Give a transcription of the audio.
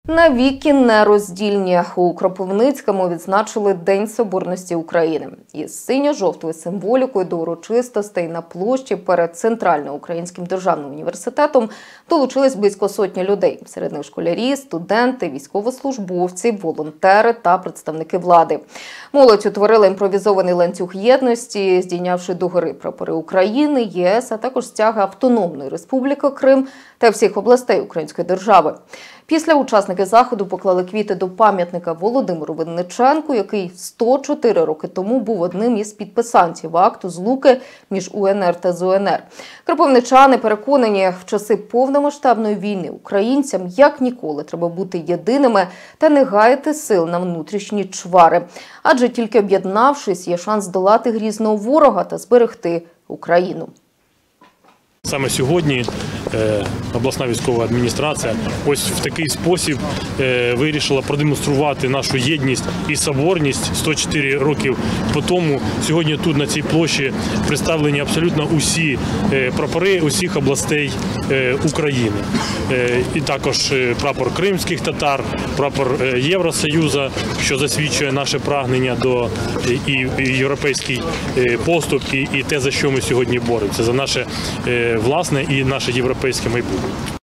Навіки нероздільні. У Кропивницькому відзначили День Соборності України. Із синьо-жовтою символікою до урочистостей на площі перед Центральноукраїнським державним університетом долучились близько сотні людей. Серед них школярі, студенти, військовослужбовці, волонтери та представники влади. Молодь утворила імпровізований ланцюг єдності, здійнявши догори прапори України, ЄС, а також стяги Автономної Республіки Крим та всіх областей Української держави. Після учасники заходу поклали квіти до пам'ятника Володимиру Винниченку, який 104 роки тому був одним із підписантів акту злуки між УНР та ЗУНР. Кропивничани переконані, в часи повномасштабної війни українцям як ніколи треба бути єдиними та не гаяти сил на внутрішні чвари. Адже тільки об'єднавшись, є шанс здолати грізного ворога та зберегти Україну. Саме сьогодні обласна військова адміністрація ось в такий спосіб вирішила продемонструвати нашу єдність і соборність 104 роки по тому. Сьогодні тут на цій площі представлені абсолютно усі прапори усіх областей України. І також прапор кримських татар, прапор Євросоюзу, що засвідчує наше прагнення до і європейський поступ, і те, за що ми сьогодні боремося, за наше власне і наше європейське майбутнє.